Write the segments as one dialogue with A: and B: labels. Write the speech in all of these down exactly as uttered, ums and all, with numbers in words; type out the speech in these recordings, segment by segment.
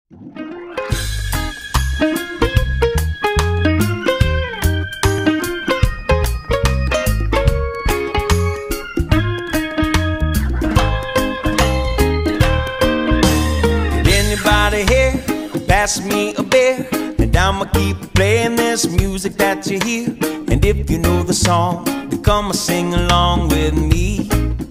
A: Anybody here pass me a beer, and I'ma keep playing this music that you hear. And if you know the song, then come and sing along with me.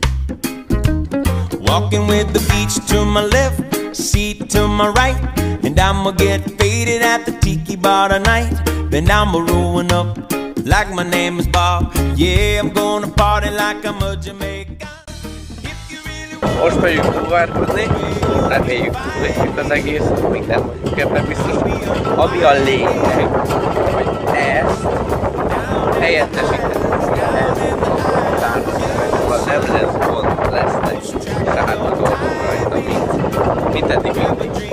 A: Walking with the beach to my left, seat to my right, and I'ma get faded at the tiki bar tonight. Then I'ma rolling up like my name is Bob. Yeah, I'm gonna party like I'm a Jamaican.
B: Most fogjuk sugárkodni, reméljük tudhatjuk az egészet, mindent mondjuk ebben biztos, ami a lényeg, hogy ezt helyettesíteni társadalomban nem lesz gond, lesznek sárga dolgok rajta, mint, mint eddig mindig.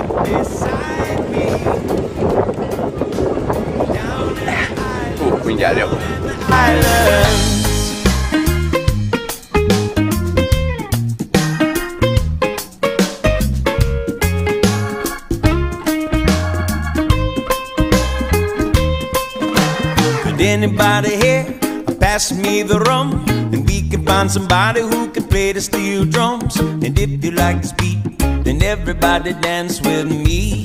B: Hú, mindjárt jó.
A: Anybody here pass me the rum, and we can find somebody who can play the steel drums. And if you like this beat, then everybody dance with me.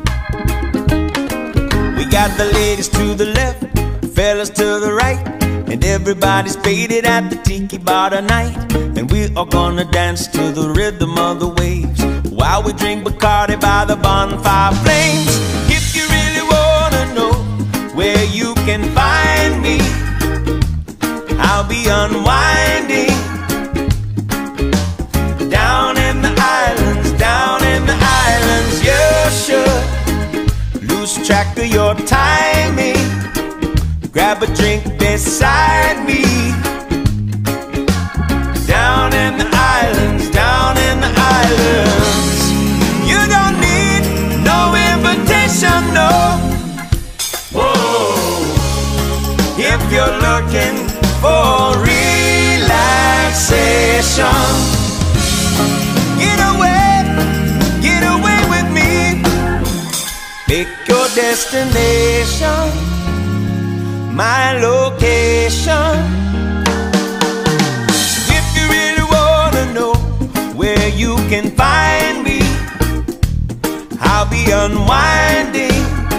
A: We got the ladies to the left, fellas to the right, and everybody's faded at the tiki bar tonight. And we are gonna dance to the rhythm of the waves while we drink Bacardi by the bonfire flames. If you really wanna know where you can find me, I'll be unwinding down in the islands, down in the islands. You should lose track of your timing. Grab a drink beside me. Down in the islands, down in the islands. You don't need no invitation, no. If you're looking for relaxation, get away, get away with me. Pick your destination, my location. If you really wanna know where you can find me, I'll be unwinding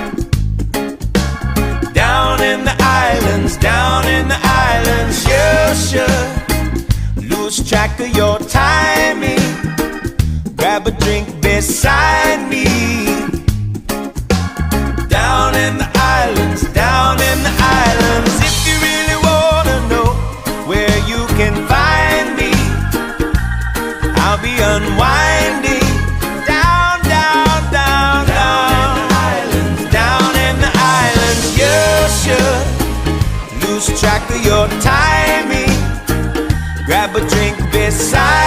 A: down in the islands, down in the islands. You should lose track of your timing. Grab a drink beside me. Down in the islands, down in the islands. If you really wanna know where you can find me, I'll be unwinding down, down, down, down in the islands, down in the islands. You should lose track of your timing. Grab a drink beside